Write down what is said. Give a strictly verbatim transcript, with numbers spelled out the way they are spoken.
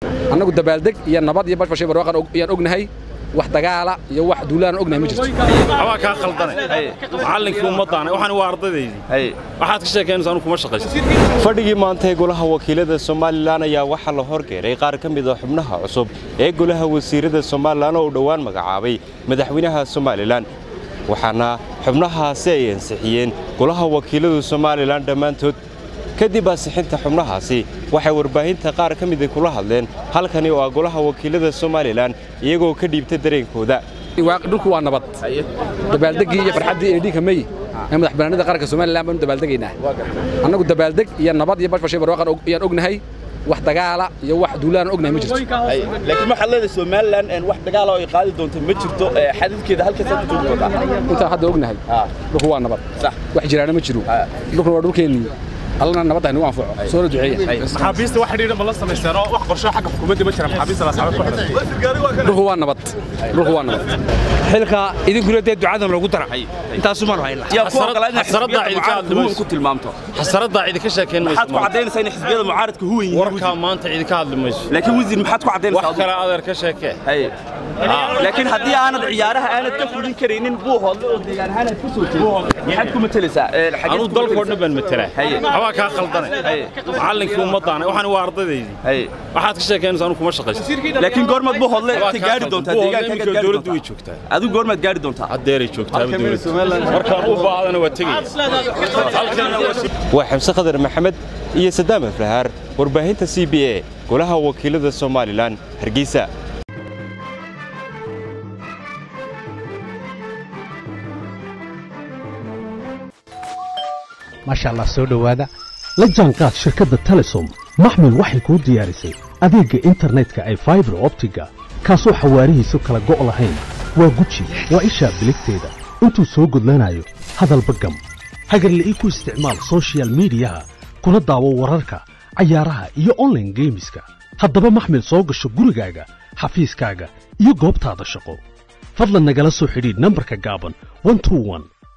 annagu dabaaldeg iyo nabad iyo bashbashay barwaaqan ayaan ognahay wax dagaala iyo wax duulaan ognahay ma jirto waxba ka khaldanay macallinkii ummadana waxaan waa ardadeydii waxaad ka sheekeenaysaa anu kuma shaqaysto fadhigii maanta ee golaha wakiilada Soomaaliland ayaa waxa la horgeeray qaar ka mid ah xubnaha cusub ee golaha wasiirada Soomaaliland oo dhawaan magacaabay madaxweynaha Soomaaliland waxaana xubnahaasi ay ansixiyeen golaha wakiilada Soomaaliland dhamaantood kadib ansixinta xubnahaasi waxay warbaahinta qaar ka mid ah kula hadleen halkani oo golaha wakiilada Soomaaliland iyagoo ka dhiibtay dareenkooda dhulku waa nabad dabaaldegii iyo farxadii ee dhiinka may ee madaxbannaanida qaranka Soomaaliland baan dabaaldegaynaa annagu dabaaldeg iyo nabad iyo bashbashay barwaaqan ayaan ognahay wax dagaala iyo wax duulaan ognahay ma jirto laakiin waxa leedahay Soomaaliland in wax dagaal oo ay qaadi doonto ma jirto xadidkeeda halkaas ku joogto inta hadda ognahay dhulku waa nabad sax wax jiraana ma jiro dhulku waa dhulkeenii الله نبض هني وانفع صورة دعية محابيست واحد يريد ملص مستناه وحق قرشة حق حكومة ما محابيست لا صعب روح هو نبض روح هو نبض حلقة إذا قلت الدعاء لو قلت رح أنت سمر هاي يا فوق حسرت ضاع إذا كان هو كنت المامته حسرت ضاع إذا كشة كان محطوا عدين سين حزبية المعارض كهوي وركا ما أنت إذا كان المش لكن وزير محطوا عدين وحكرا أذر كشة كه هاي لكن هدي أنا عيارها أنا تكفلين كرينين بوها يعني أنا كسوتي يحدكم مثلسة أنا ضل كورن بن مثله هوا كان خلطنا معلنكii ummadana waxaan waa ardadeydii waxaad ka sheekeenaysaa anu kuma shaqaysto laakiin goormad buu hodle ti gaari doontaa deegaanka ka dawladdu way joogtaa adigu goormad gaari doontaa adeeray joogtaa dawladdu markaan u baahadana waa tagay waa xamse qadar maxamed iyo Sadaam Afraar warbaahinta C B A golaha wakiilada Soomaaliland Hargeysa ما شاء الله سو دhowaada la jaanqaad shirkadda Telesom maxmil waxay ku diyaarisay adeega internetka ay fiber optiga kaasoo xawaarihiisu kala go' lahayn waa guji waa isha biligteeda intuu soo gudlanayo hadalba gam hagarlii ku isticmaal social media kuna daawo wararka ciyaaraha iyo online gameska haddaba maxmil soo gasho gurigaaga xafiiskaaga iyo goobtaada shaqo fadlan nagala soo xidhiidh nambarka gaaban one two one